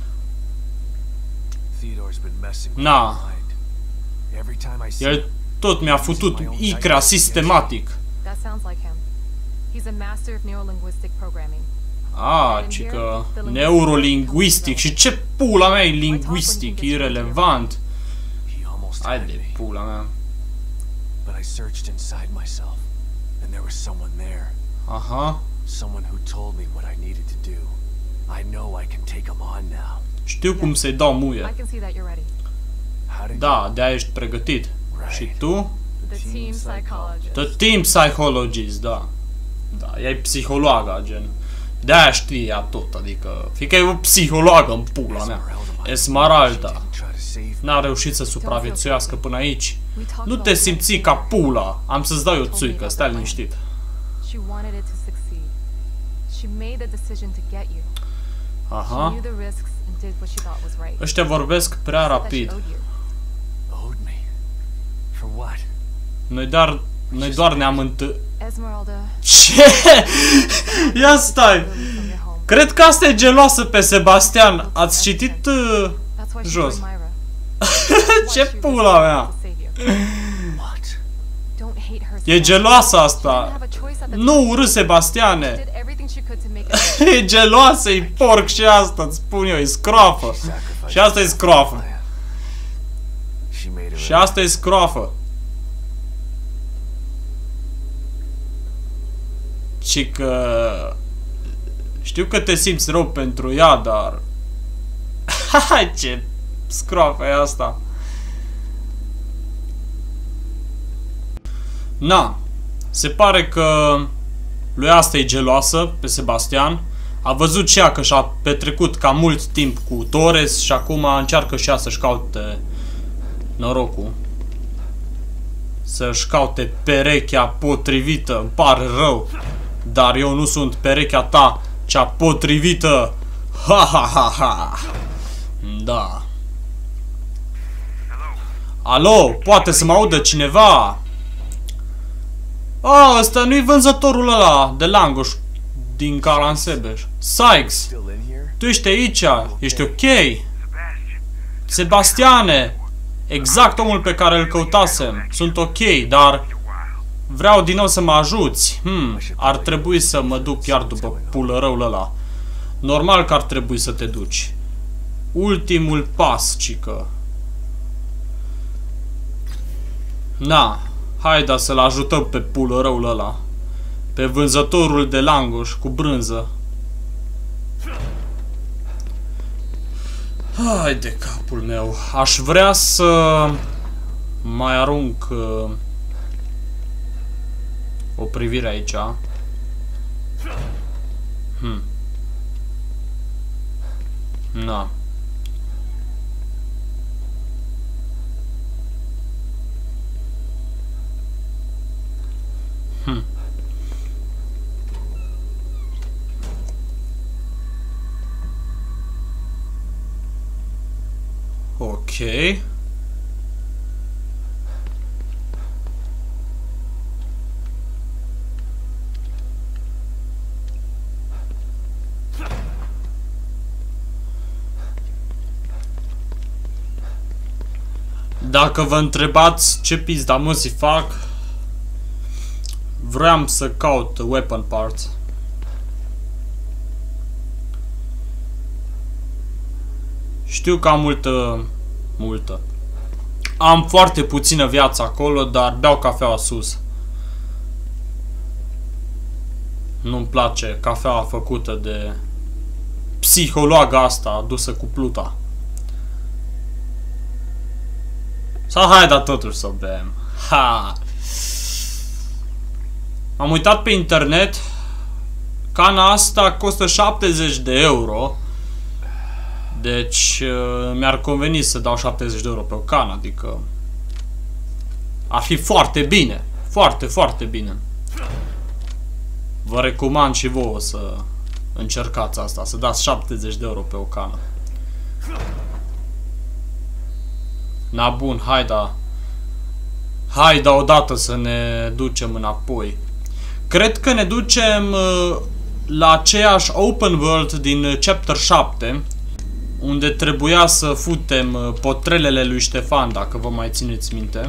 Theodore's been messing with
Na.
my mind. Every time I see
El tot mi-a futut icrea sistematic.
That sounds like him. He's a master of neurolinguistic programming.
A, ci că neurolinguistic. Și ce pula mea e linguistic? Irelevant.
he almost
Hai
had
de
me,
pula mea.
but I searched inside myself, and there was someone there.
Aha.
Someone who told me what I needed to do. I know I can take him on now.
Știu cum să-i dau
I
muie.
can see that you're ready.
How did
Da, de-aia ești pregătit. Și tu?
The team psychologist.
The team psychologist, da. Da, ea e psihologa, gen. De-aia știe ea tot, adică... Fiindcă e o psihologă în pula mea. Esmeralda.
Didn't try to save me.
N-a reușit să supraviețuiască până aici.
We talked
Nu
about
te
it.
simți ca pula. Am să-ți dau eu țuică, stai liniștit.
She wanted it to succeed. She made the decision to get you. She
Aha.
knew the risks and did what she thought was right.
Ăștia vorbesc prea
That she
rapid.
owed you.
Owed me? For what?
Noi dar Noi doar ne-am întâlnit.
Esmeralda,
Ce? Ia stai!
from your home.
Cred că asta e geloasă pe Sebastian. Ați citit uh,
That's why she
jos?
joined Myra.
Ce pula mea?
What?
Don't hate her.
E geloasă asta. Nu urâ, Sebastiane.
Did everything she could to make it.
E geloasă, e porc și asta, îți spun eu, e scroafă. Și asta e scroafă.
She made it.
Și asta e scroafă. Și că... Știu că te simți rău pentru ea, dar... Hai, ce scroafă e asta. Na, se pare că lui asta e geloasă pe Sebastian. A văzut și ea că și-a petrecut cam mult timp cu Torres și acum încearcă și ea să-și caute norocul. Să-și caute perechea potrivită. Îmi pare rău, dar eu nu sunt perechea ta cea potrivită. Ha ha ha ha. Da. Alo, poate să mă audă cineva? Ah, ăsta nu-i vânzătorul ăla de langoș din Caransebeș. Sykes,
Still in here?
tu ești aici, ești ok? Sebastiane, exact omul pe care îl căutasem. Sunt ok, dar vreau din nou să mă ajuți. Hmm, ar trebui să mă duc chiar după pulărăul ăla. Normal că ar trebui să te duci. Ultimul pas, cică. Na, haida să-l ajutăm pe pulărăul ăla. Pe vânzătorul de langoș cu brânză. Hai de capul meu. Aș vrea să mai arunc uh, o privire aici. Hmm. Na. Hmm. Ok. Dacă vă întrebați ce pizda măsii fac, vreau să caut weapon parts. Știu că am multă, multă. Am foarte puțină viață acolo, dar beau cafeaua sus. Nu-mi place cafeaua făcută de psihologa asta adusă cu pluta. Sau hai, dar totuși să bem. Ha! Am uitat pe internet. Cana asta costă șaptezeci de euro. Deci mi-ar conveni să dau șaptezeci de euro pe o cană. Adică ar fi foarte bine. Foarte, foarte bine. Vă recomand și vouă să încercați asta. Să dați șaptezeci de euro pe o cană. Na bun, hai da. Hai da odată să ne ducem înapoi. Cred că ne ducem uh, la aceeași open world din chapter șapte, unde trebuia să futem uh, potrelele lui Ștefan, dacă vă mai țineți minte.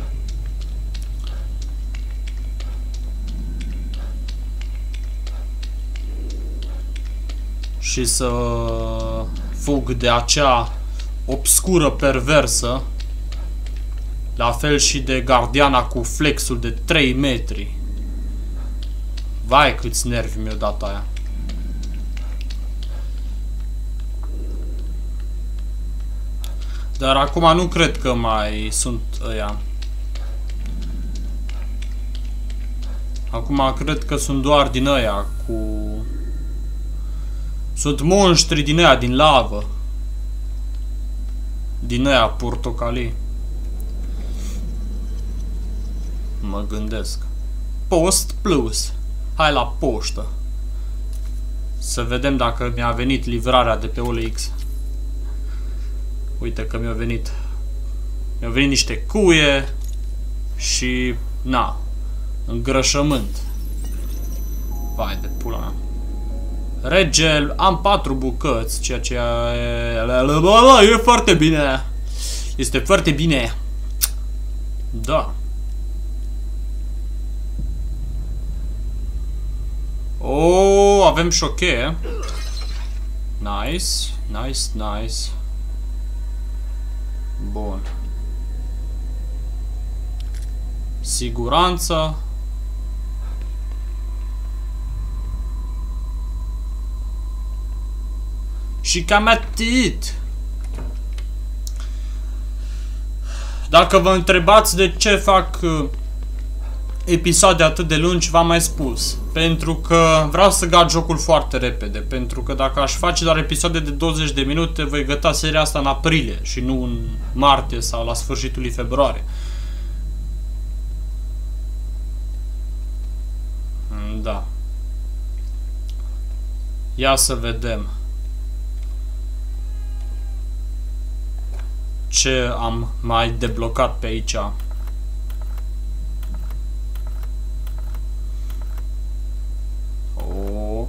Și să fug de acea obscură perversă. La fel și de gardiana cu flexul de trei metri. Vai, câți nervi mi-au dat aia. Dar acum nu cred că mai sunt ăia. Acum cred că sunt doar din ăia cu... Sunt monștri din ăia, din lavă. Din ăia portocalii. Mă gândesc. Post plus. Hai la poștă. Să vedem dacă mi-a venit livrarea de pe O L X. Uite că mi-a venit. Mi-au venit niște cuie. Și... na. îngrășământ. Vai de pula mea. Regel, am patru bucăți, ceea ce e, e foarte bine. Este foarte bine. Da. Oh, avem șoche. Nice, nice, nice. Bun. Siguranță. Și cam atât. Dacă vă întrebați de ce fac uh, episoade atât de lungi, v-am mai spus. Pentru că vreau să gat jocul foarte repede. Pentru că dacă aș face doar episoade de douăzeci de minute, voi găta seria asta în aprilie și nu în martie sau la sfârșitul lui februarie. Da. Ia să vedem ce am mai deblocat pe aici. Oh.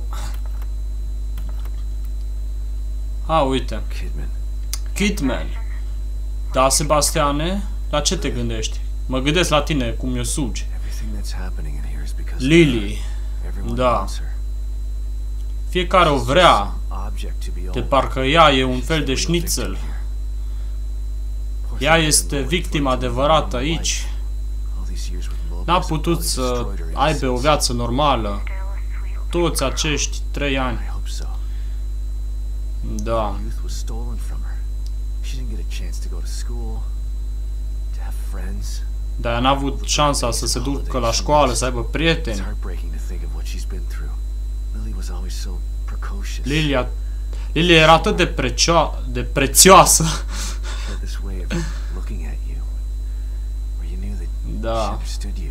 A, uite.
Kidman.
Kidman. Da, Sebastiane? La ce te gândești? Mă gândesc la tine, cum mi-o sugi. Lily. Da. Fiecare o vrea. De parcă ea e un fel de șnițel. Ea este victima adevărată aici. N-a putut să aibă o viață normală. Toți acești trei ani. Da. Dar n-a avut șansa să se ducă la școală, să aibă prieteni. Lilia, Lilia era atât de, precio de prețioasă. Da.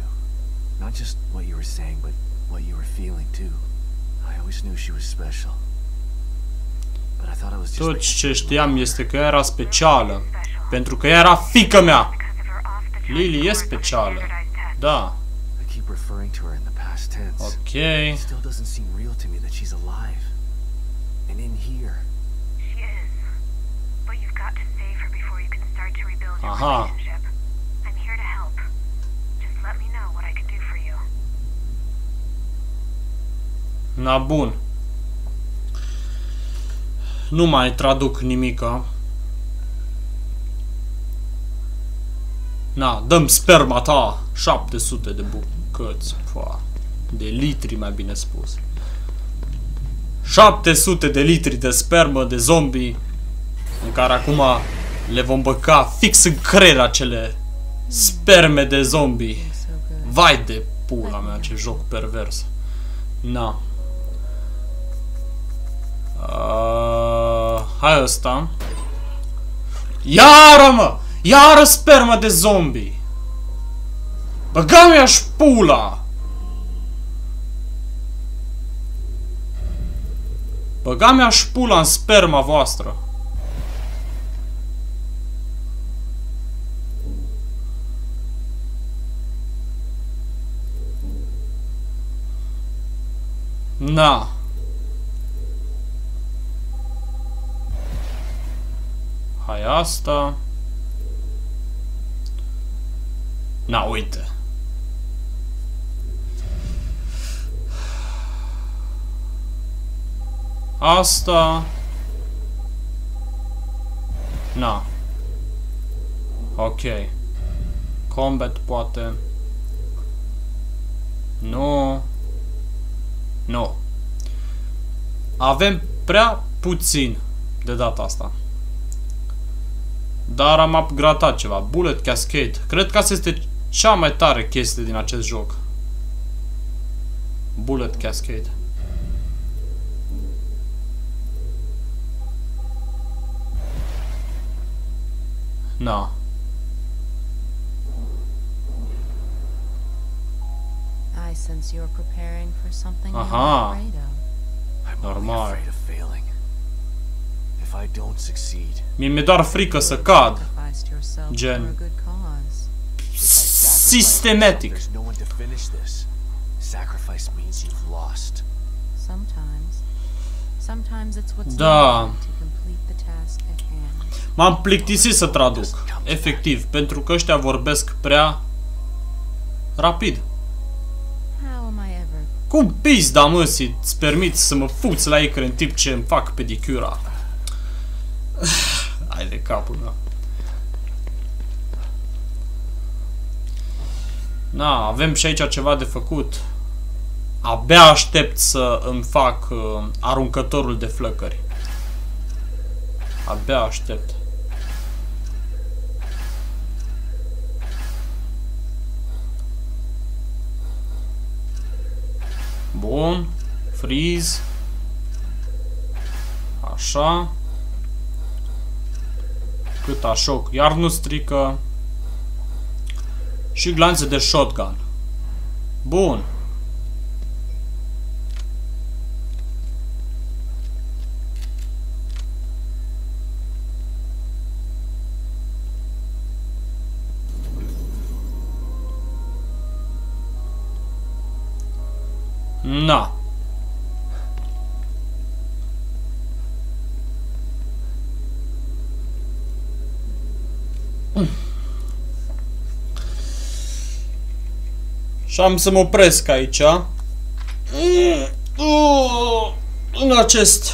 Tot ce știam este că ea era specială. Pentru că ea era fiica mea. Lily e specială. Da. Ok. Aha. Na, bun. Nu mai traduc nimica. Na, dăm sperma ta. șapte sute de bucăți. Foa. De litri, mai bine spus. șapte sute de litri de spermă de zombie. În care acum le vom băca fix în creier acele sperme de zombie. Vai de pula mea, ce joc pervers. Na. Uh, hai ăsta. Iară, mă! Iară spermă de zombie! Băga-mi-aș pula! Băga-mi-aș pula în sperma voastră! Na. Hai asta. Na, uite. Asta. Na. Ok. Combat poate. Nu. Nu. Avem prea puțin de data asta. Dar am upgradat ceva. Bullet Cascade. Cred că asta este cea mai tare chestie din acest joc. Bullet Cascade. Na.
I sense you're preparing for something you're
Aha.
afraid of.
Normal.
If I don't succeed,
Mie mi-e doar frică să cad.
Sacrificed yourself
Gen.
for a good cause.
if I
Systematic.
There's no one to finish this. Sacrifice means you've lost.
Sometimes. Sometimes it's what's
Da.
needed to complete the task at hand.
M-am plictisit să traduc. Efectiv, pentru că ăștia vorbesc prea rapid.
How am I ever?
Cum pizda, mă, să-ți permiți să mă fuți la ecran în timp ce îmi fac pedicura? Hai de capul meu. Na, avem și aici ceva de făcut. Abia aștept să îmi fac uh, aruncătorul de flăcări. Abia aștept. Bun. Freeze. Așa. Cât așoc. Iar nu strică. Și glanțe de shotgun. Bun. Na. Mm. Și am să mă opresc aici. Mm. Uh. În acest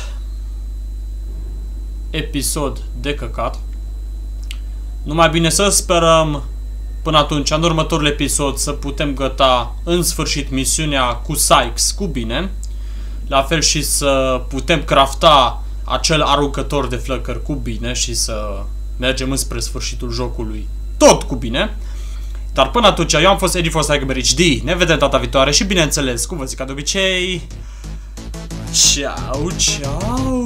episod de căcat. Numai bine să sperăm până atunci, în următorul episod, să putem găta în sfârșit misiunea cu Sykes cu bine. La fel și să putem crafta acel aruncător de flăcări cu bine și să mergem înspre sfârșitul jocului tot cu bine. Dar până atunci, eu am fost Eddie Foster H D. Ne vedem data viitoare și bineînțeles, cum vă zic ca de obicei, ciao, ciao!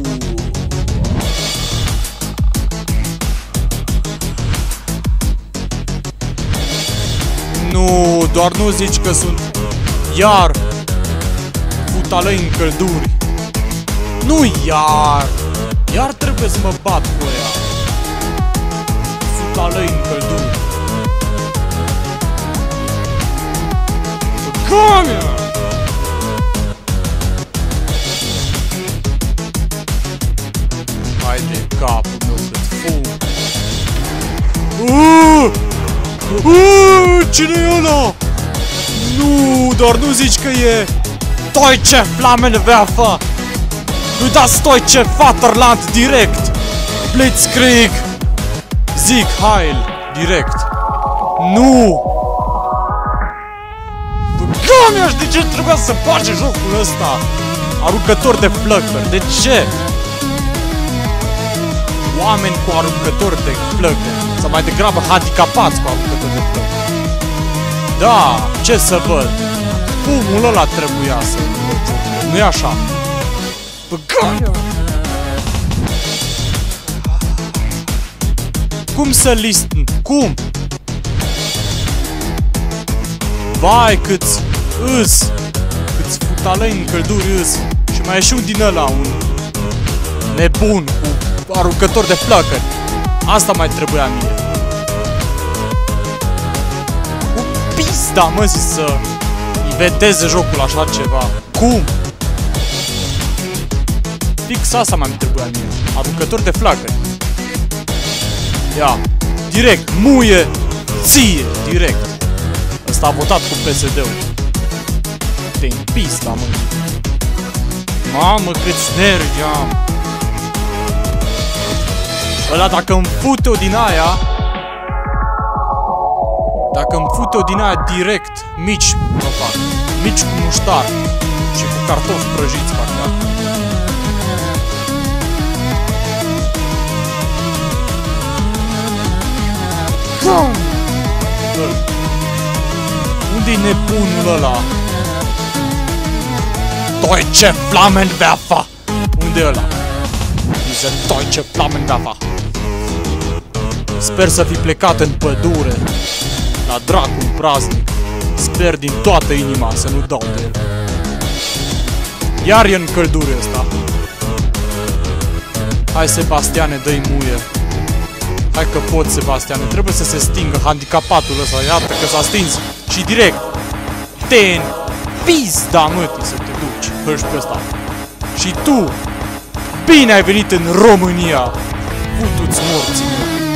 Nu, doar nu zici că sunt iar futalăi în călduri. Nu iar! Iar trebuie să mă bat cu ea. Futalăi în călduri. Come! Hai de capul meu cât fum. Uuuu! Uuuu, cine e ăla? Nu, doar nu zici că e Deutsche Flammenwerfer. Nu das Deutsche Vaterland direct. Blitzkrieg Sieg Heil direct. Nu. Băga-mi-aș, de ce trebuia să bage jocul ăsta? Aruncător de flăcări, de ce? Oameni cu aruncători de flăcări. Sau mai degrabă handicapați cu aruncători de flăcări. Da, ce să văd? Fumul ăla trebuia să văd. Nu-i așa? Băga-mi! Cum să listen? Cum? Vai, câți îs! Câți futalăi în călduri îs! Și mai e și un din ăla, un nebun cu aruncător de flăcări. Asta mai trebuia mie. Cu pizda, mă, zi să inveteze jocul așa ceva. Cum? Fix asta mai trebuia mie. Aruncător de flăcări. Ia, direct, muie, ție, direct. Ăsta a votat cu P S D-ul. Te-i pista, mă. Mamă, câți nervi am. Ăla dacă îmi fute-o din aia, dacă îmi fute-o din aia direct, mici mă fac. Mici cu muștar și cu cartofi prăjiți, parcă. Unde-i nebunul ăla? Deutsche Flammenwerfer! Unde-i ăla? Diese Deutsche Flammenwerfer! Sper să fi plecat în pădure, la dracu în praznic. Sper din toată inima să nu dau de el. Iar e în căldure ăsta. Hai, Sebastiane, dă-i muie. Hai că pot, Sebastian, trebuie să se stingă handicapatul ăsta, iată că s-a stins. Și direct, te pizda, mătii, să te duci, hărși pe ăsta. Și tu, bine ai venit în România, putu-ți morții, mă.